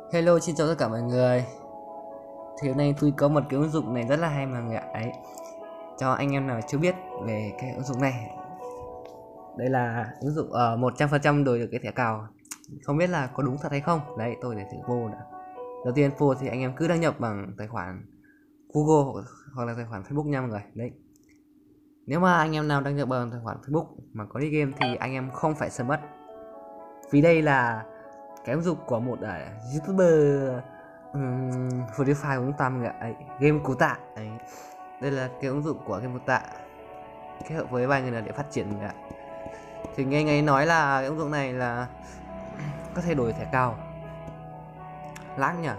Hello, xin chào tất cả mọi người. Thì hôm nay tôi có một cái ứng dụng này rất là hay mọi người ạ. Đấy, cho anh em nào chưa biết về cái ứng dụng này. Đây là ứng dụng 100% đổi được cái thẻ cào. Không biết là có đúng thật hay không. Đấy, tôi để thử vô đã. Đầu tiên vô thì anh em cứ đăng nhập bằng tài khoản Google hoặc là tài khoản Facebook nha mọi người. Đấy. Nếu mà anh em nào đăng nhập bằng tài khoản Facebook mà có đi game thì anh em không phải sợ mất. Vì đây là cái ứng dụng của một YouTuber Free Fire của chúng ta mọi người ạ. Game Cú Tạ. Đây là cái ứng dụng của Game Cú Tạ kết hợp với vài người là để phát triển mọi người ạ. Thì nghe ngay nói là cái ứng dụng này là có thể đổi thẻ cao. Lag nhỉ.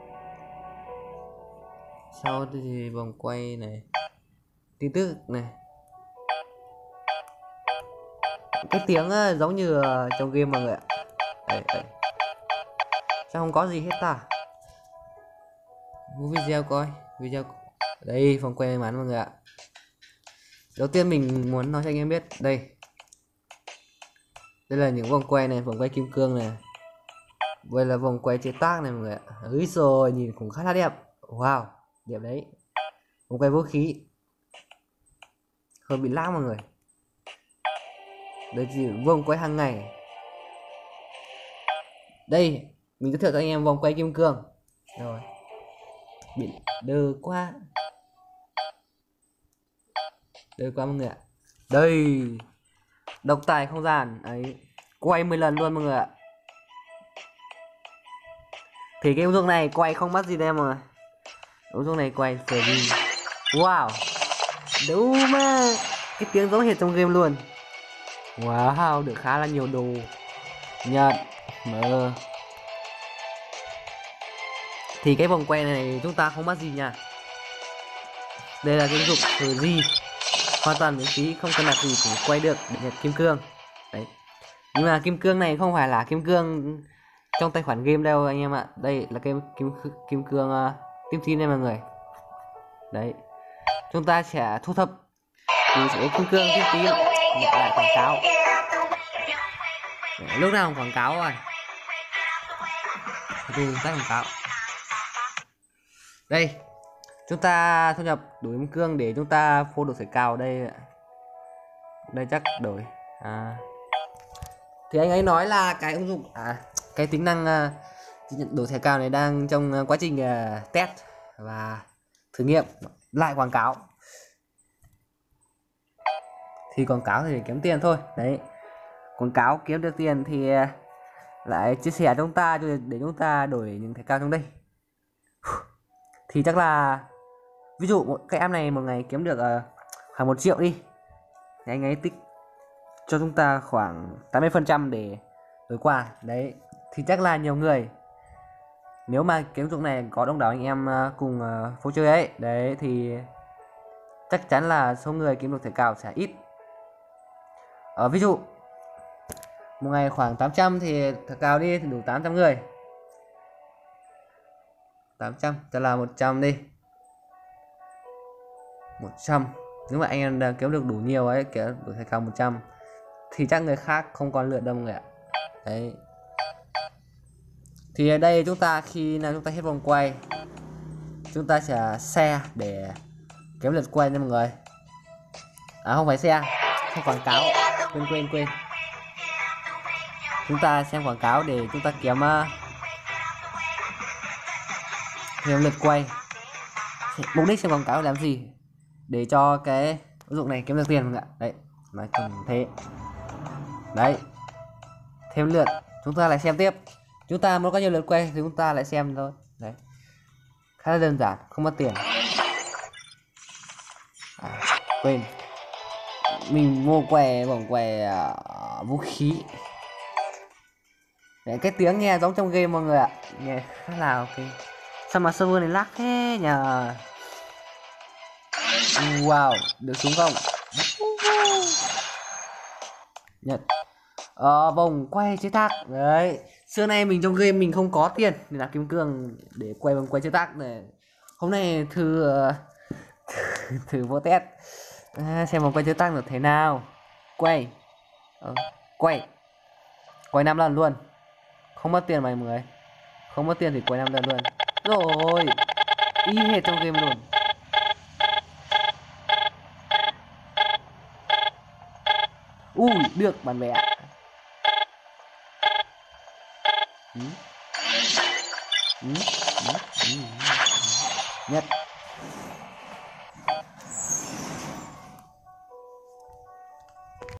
Sau thì vòng quay này, tin tức này, cái tiếng giống như trong game mọi người ạ. Đây. Sao không có gì hết ta. Mua video coi video. Đây vòng quay may mắn mọi người ạ. Đầu tiên mình muốn nói cho anh em biết đây là những vòng quay này, vòng quay kim cương này, vậy là vòng quay chế tác này mọi người ạ. Úi rồi nhìn cũng khá là đẹp. Wow, đẹp đấy. Vòng quay vũ khí hơi bị lag mọi người. Đây thì vòng quay hàng ngày. Đây mình giới thiệu cho anh em vòng quay kim cương rồi. Bị đơ quá mọi người ạ. Đây độc tài không gian ấy, quay 10 lần luôn mọi người ạ. Thì cái ứng dụng này quay không mất gì đây mà. Ứng dụng này quay free. Wow, đúng mà cái tiếng giống hệt trong game luôn. Wow, được khá là nhiều đồ. Nhật mơ. Thì cái vòng quay này chúng ta không mất gì nha. Đây là cái ứng dụng free, hoàn toàn miễn phí, không cần đặt gì cũng quay được để nhặt kim cương. Đấy. Nhưng mà kim cương này không phải là kim cương trong tài khoản game đâu anh em ạ. Đây là cái kim cương tím tím đây mọi người. Đấy. Chúng ta sẽ thu thập những số kim cương tím tím nhận lại quảng cáo. Đấy, lúc nào cũng quảng cáo rồi. Từ tắt quảng cáo. Đây. Chúng ta thu nhập đủ kim cương để chúng ta phô được thẻ cao đây. Đây chắc đổi. Thì anh ấy nói là cái ứng dụng cái tính năng đổi thẻ cao này đang trong quá trình test và thử nghiệm, lại quảng cáo. Thì quảng cáo thì để kiếm tiền thôi. Đấy. Quảng cáo kiếm được tiền thì lại chia sẻ chúng ta để chúng ta đổi những thẻ cao trong đây. Thì chắc là ví dụ cái em này một ngày kiếm được khoảng 1 triệu đi, thì anh ấy tích cho chúng ta khoảng 80% để đổi quà. Đấy thì chắc là nhiều người, nếu mà cái ứng dụng này có đông đảo anh em cùng phố chơi ấy, đấy thì chắc chắn là số người kiếm được thẻ cao sẽ ít. Ví dụ một ngày khoảng 800 thì thẻ cao đi thì đủ 800 người. 800 cho là 100 đi. 100. Nếu mà anh em kiếm được đủ nhiều ấy, kiếm đủ thẻ cao 100 thì chắc người khác không còn lượt đâu mọi người ạ. Đấy. Thì ở đây chúng ta khi nào chúng ta hết vòng quay, chúng ta sẽ share để kiếm lượt quay nha mọi người. Không phải share, không quảng cáo. Quên. Chúng ta xem quảng cáo để chúng ta kiếm lượt quay. Mục đích xem quảng cáo làm gì? Để cho cái ứng dụng này kiếm được tiền mọi người ạ. Đấy, nói chung thế. Đấy. Thêm lượt, chúng ta lại xem tiếp. Chúng ta muốn có nhiều lượt quay thì chúng ta lại xem thôi. Đấy. Khá là đơn giản, không mất tiền. Quên. Mình mua vòng quay vũ khí. Đấy, cái tiếng nghe giống trong game mọi người ạ. Nghe khá là ok. Sao mà server này lag thế nhờ. Wow, được súng không? Nhật. Vòng quay chế tác. Đấy. Xưa nay mình trong game mình không có tiền để làm kim cương để quay vòng quay chế tác này. Hôm nay thử vô test xem vòng quay chế tác được thế nào. Quay. Quay 5 lần luôn. Không mất tiền mọi người. Không mất tiền thì cuối năm đơn luôn. Rồi, y hệt trong game luôn. Ui, được bạn bè ạ. Nhất